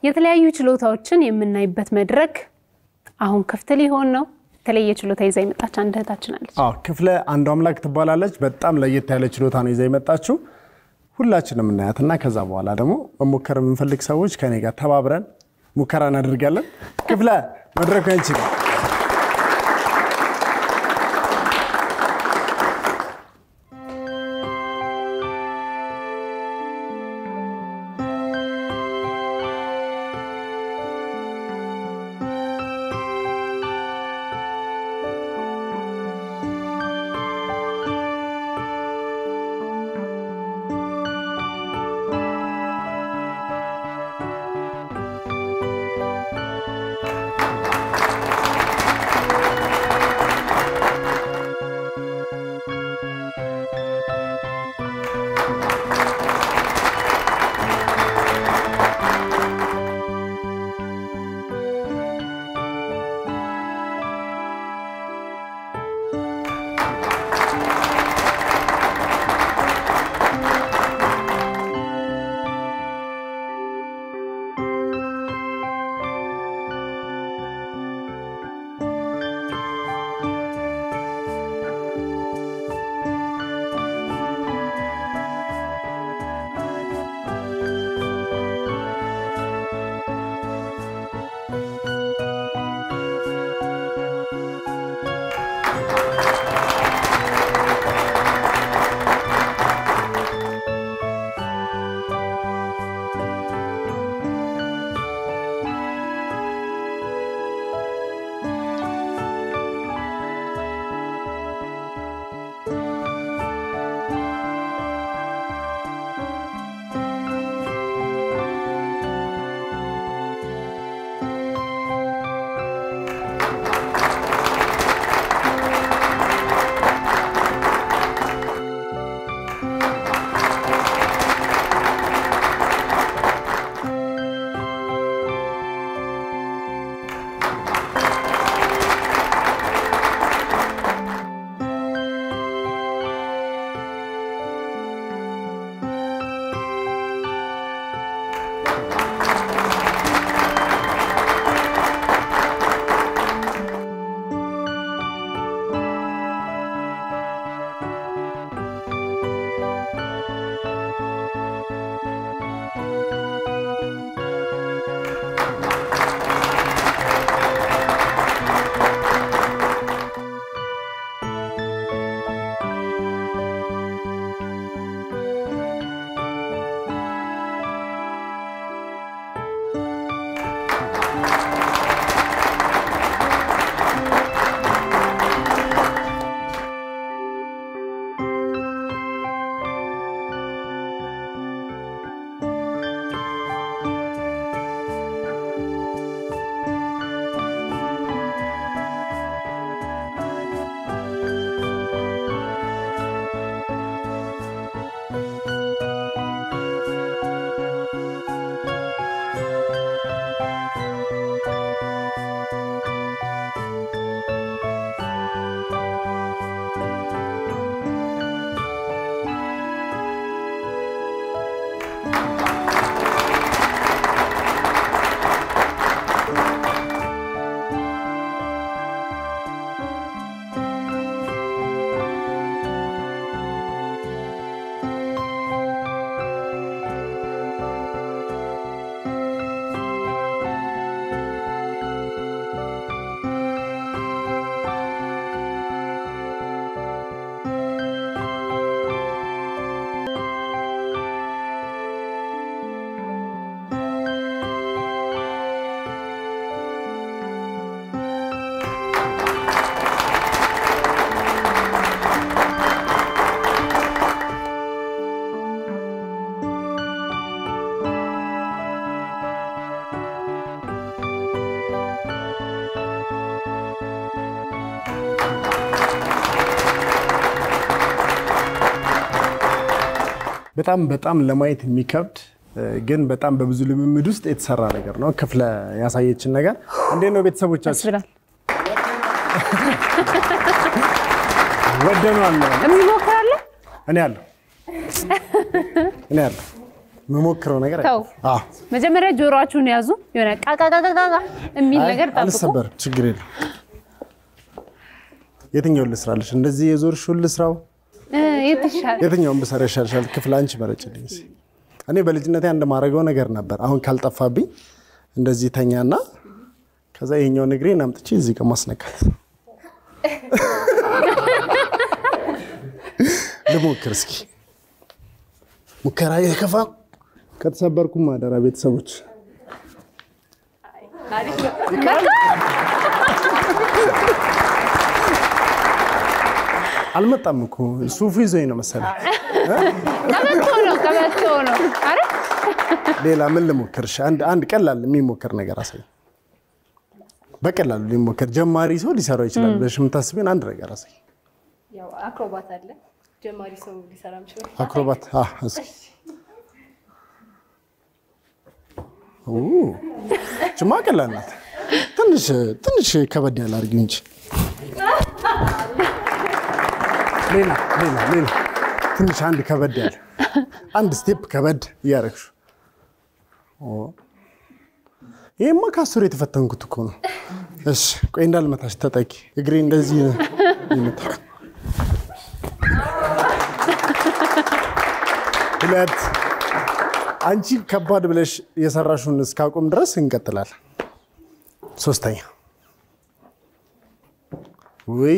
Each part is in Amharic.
የተለያዩ ችሎታዎችን የምናይበት መድረክ አሁን ክፍት ሊሆን ነው ተለየ ችሎታ ይዛ የመጣች አንድ እህታችን አለች ክፍለ አንዱ አምላክ ትባላለች በጣም ለየት ያለ ችሎታ ነው ይዛ የመጣችው ሁላችንም እናያትና ከዛ በኋላ ደግሞ መሞከር የምንፈልግ ሰዎች ከኔ ጋር ተባብረን ሙከራ እናደርጋለን ክፍለ መድረኩ አንቺ በጣም ለማየት የሚከብድ ግን በጣም በብዙ ልምምድ ውስጥ የተሰራ ነገር ነው ክፍለ ያሳየችን ነገር እንዴት ነው ቤተሰቦቻችን ወደናል እሞክራለሁ እኔ አለሁ መሞክረው ነገር አዎ መጀመሪያ ጆሮአችሁን ያዙ የሆነ ቃቃቃቃቃ የሚል ነገር ጠብቁ አልሰበር ችግር የለም የትኛው ልስራልሽ እንደዚህ የዞርሽው ልስራው የትኛውን ብሰራ ይሻልሻል ክፍል አንቺ መረጭልኝ እኔ በልጅነቴ አንድ ማረጋው ነገር ነበር አሁን ካልጠፋብኝ እንደዚህ ተኛና ከዛ ይሄኛው ንግሬን አምጥቼ እዚህ ጋር ማስነካት ልሞክር እስኪ ሙከራ የከፋ ከተሰበርኩም ማደራ ቤተሰቦች አልመጣም እኮ ሱፉ ይዞኝ ነው መሰለኝ ከመቶ ነው አረ ሌላ ምን ልሞክርሽ አንድ ቀላል የሚሞከር ነገር አሳይ በቀላሉ ሊሞከር ጀማሪ ሰው ሊሰራው ይችላል ለሽም ታስቢን አንድ ነገር አሳይ ያው አክሮባት አለ ጀማሪ ሰው ሊሰራም ይችላል አክሮባት እስኪ ጭማ ቀላል ናት ትንሽ ከበድ ያለ አርጊው እንጂ ሌላ ትንሽ አንድ ከበድ ያለ አንድ ስቴፕ ከበድ ያረክሽ ይሄማ ካሱር የተፈተንኩት እኮ ነው እሺ ቆይ እንዳልመታሽ ተጠቂ እግሬ እንደዚህ ይመታ ሁለት አንቺ ከባድ ብለሽ የሰራሽውን እስካቆም ድረስ እንቀጥላለን ሶስተኛ ወይ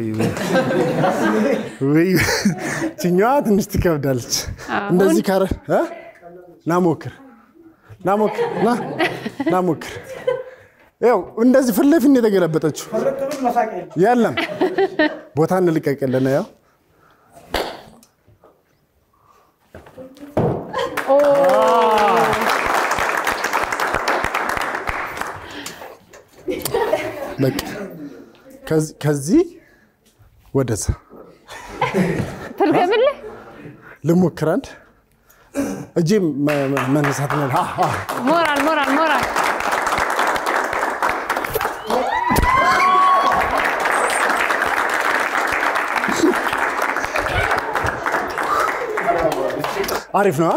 ትኛዋ ትንሽ ትከብዳለች እንደዚህ ካረ ናሞክር ያው እንደዚህ ፍለፊን የተገለበጠችው ያለም ቦታ እንልቀቀለና ያው በቃ ከዚህ ወደዛ ተልገምለ ልሞክር አንድ እጄ መነሳት ነው ሞራል አሪፍ ነው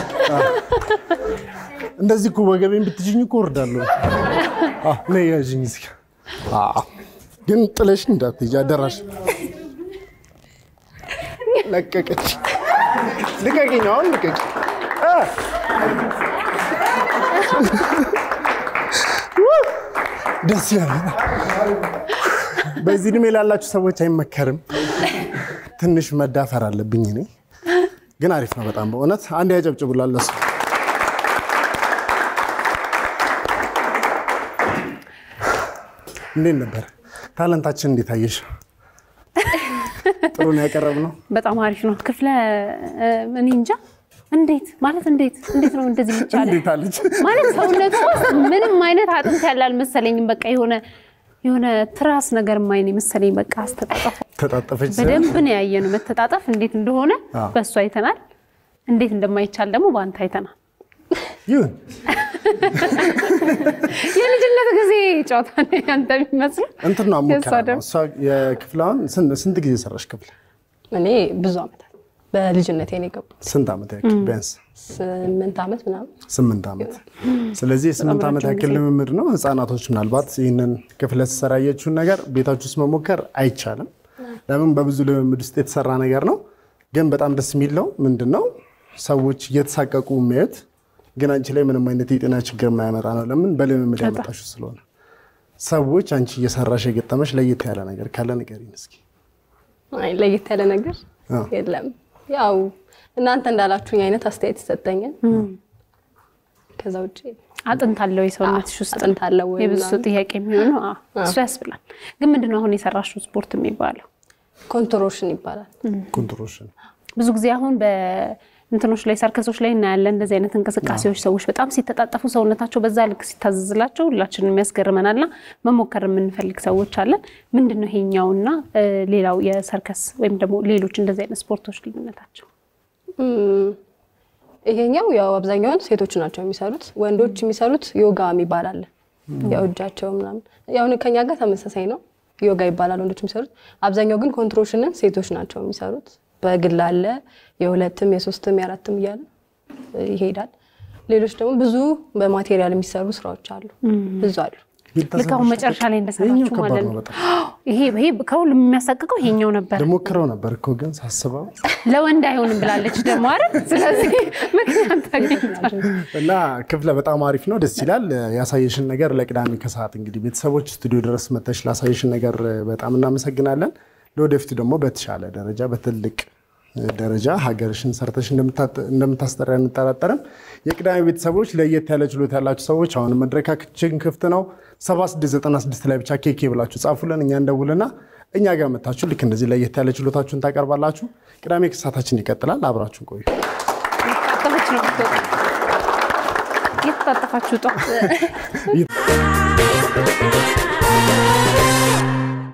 እንደዚህ እኮ ወገቤን ብትጅኝ እኮ ወርዳለሁ ነይ ያዥኝ እስኪ ግን ጥለሽ እንዳትይጂ አደራሽ ለቀቀች ልቀቂኝ አሁን ልቀቂ ደስ ይላል በዚህ እድሜ ላላችሁ ሰዎች አይመከርም ትንሽ መዳፈር አለብኝ እኔ ግን አሪፍ ነው በጣም በእውነት አንድ ያጨብጭቡላችሁ እንዴት ነበር ታለንታችን እንዴት አየሽ ጥሩ ነው ያቀረብነው በጣም አሪፍ ነው ክፍለ እኔ እንጃ እንዴት ነው እንደዚህ ይቻላል እንዴት አለች ማለት ሰውነቱ ምንም አይነት አጥንት ያላል መሰለኝም በቃ የሆነ ትራስ ነገር ማይኔ መሰለኝ በቃ ተጣጣፈች በደንብ ነው ያየነው መተጣጣፍ እንዴት እንደሆነ በሷ አይተናል እንዴት እንደማይቻል ደግሞ ባንተ አይተናል ይሁን የልጅነት ጊዜ ጫወታ ነው ያንተ የሚመስል እንትና ሙከራ እሷ የክፍላውን ስንት ጊዜ ሰራሽ ክፍል እኔ ብዙ አመት በልጅነቴ ነው የገባሁት ስንት አመት ያክል ቢያንስ 8 አመት ምናምን 8 አመት ስለዚህ 8 አመት ያክል ልምምድ ነው ህፃናቶች ምናልባት ይሄንን ክፍለ ተሰራየችው ነገር ቤታችሁስ መሞከር አይቻልም ለምን በብዙ ልምምድ ውስጥ የተሰራ ነገር ነው ግን በጣም ደስ የሚለው ምንድነው ሰዎች እየተሳቀቁ የሚያዩት ግን አንቺ ላይ ምንም አይነት የጤና ችግር የማያመጣ ነው ለምን በልምምድ ያመጣሽው ስለሆነ ሰዎች አንቺ እየሰራሽ የገጠመሽ ለየት ያለ ነገር ካለ ንገሪኝ እስኪ አይ ለየት ያለ ነገር የለም ያው እናንተ እንዳላችሁኝ አይነት አስተያየት ተሰጠኛል ከዛ ውጪ አጥንት አለው የሰውነትሽ ውስጥ አጥንት አለው የብዙ ጥያቄ የሚሆነው እሱ ያስብላል ግን ምንድነው አሁን የሰራሽው ስፖርት የሚባለው ኮንትሮሽን ይባላል ኮንትሮሽን ብዙ ጊዜ አሁን እንትኖች ላይ ሰርከሶች ላይ እናያለን እንደዚህ አይነት እንቅስቃሴዎች ሰዎች በጣም ሲተጣጣፉ ሰውነታቸው በዛ ልክ ሲታዘዝላቸው ሁላችንም የሚያስገርመናልና መሞከር የምንፈልግ ሰዎች አለን ምንድነው ይሄኛውና ሌላው የሰርከስ ወይም ደግሞ ሌሎች እንደዚህ አይነት ስፖርቶች ልዩነታቸው ይሄኛው ያው አብዛኛው ሴቶች ናቸው የሚሰሩት ወንዶች የሚሰሩት ዮጋ የሚባል አለ ያው እጃቸው ምናምን ያው ከኛ ጋር ተመሳሳይ ነው ዮጋ ይባላል ወንዶች የሚሰሩት አብዛኛው ግን ኮንትሮሽንን ሴቶች ናቸው የሚሰሩት በግል አለ የሁለትም የሶስትም የአራትም ይያል ይሄዳል ሌሎች ደግሞ ብዙ በማቴሪያል የሚሰሩ ስራዎች አሉ ብዙ አሉ ልካው መጨረሻ ላይ እንደሰራችሁ ማለት ነው ይሄ ከሁሉ የሚያሳቅቀው ይሄኛው ነበር ደሞክረው ነበር እኮ ግን ሳስበው ለወንድ አይሆንም ብላለች ደግሞ አይደል ስለዚህ ምክንያት እና ክፍለ በጣም አሪፍ ነው ደስ ይላል ያሳየሽን ነገር ለቅዳሜ ከሰዓት እንግዲህ ቤተሰቦች ስቱዲዮ ድረስ መተሽ ላሳየሽን ነገር በጣም እናመሰግናለን ለወደፊቱ ደግሞ በተሻለ ደረጃ በትልቅ ደረጃ ሀገርሽን ሰርተሽ እንደምታስተዳድሪ እንጠራጠርም የቅዳሜ ቤተሰቦች ለየት ያለ ችሎታ ያላችሁ ሰዎች አሁን መድረካችን ክፍት ነው 7696 ላይ ብቻ ኬኬ ብላችሁ ጻፉልን እኛ እንደውልና እኛ ጋር መጣችሁ ልክ እንደዚህ ለየት ያለ ችሎታችሁን ታቀርባላችሁ ቅዳሜ ከሰዓታችን ይቀጥላል አብራችሁን ቆዩ ይታጠፋችሁ